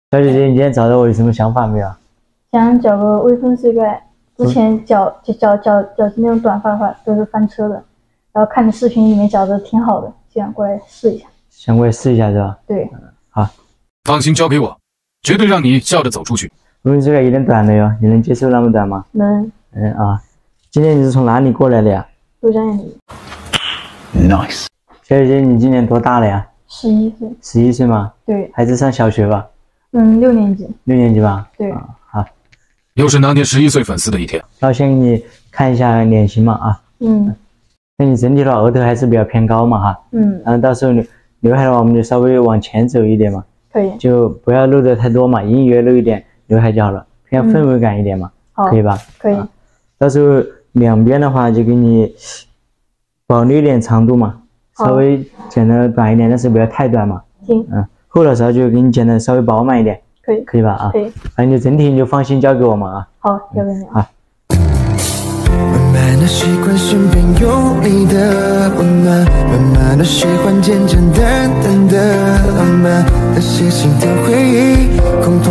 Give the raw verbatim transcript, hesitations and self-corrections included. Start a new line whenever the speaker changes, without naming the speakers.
小姐姐，你今天找到我有什么想法没有？
想剪个微分水盖，之前剪剪剪剪剪那种短发的话都是翻车的，然后看你视频里面剪的挺好的，想过来试一下。
想过来试一下是吧？
对，
嗯，好，
放心交给我，绝对让你笑着走出去。
微分水盖有点短了哟，你能接受那么短吗？
能。
嗯啊，今天你是从哪里过来的呀？
都江堰里。
Nice。小姐姐，你今年多大了呀？
十一岁。
十一岁吗？
对。
孩子上小学吧？
嗯，六年级。
六年级吧？
对。
啊，好。
又是那年十一岁粉丝的一天。
那我先给你看一下脸型嘛啊。
嗯。
那你整体的话，额头还是比较偏高嘛哈。
嗯。
然后到时候刘刘海的话，我们就稍微往前走一点嘛。
可以。就
不要露得太多嘛，隐隐约露一点刘海就好了，偏氛围感一点嘛，
嗯、
可以吧？
可以。
啊、到时候两边的话就给你保留一点长度嘛，稍微剪得短一点，但是不要太短嘛。
行。
嗯，后脑勺就给你剪得稍微饱满一点。
可以。
可以吧？啊。
可以。
反正就整体你就放心交给我嘛啊。
好，交给你。
好。
慢慢的习惯身边有你的温暖，慢慢的喜欢简简单单的浪漫，那些心跳回忆，共同。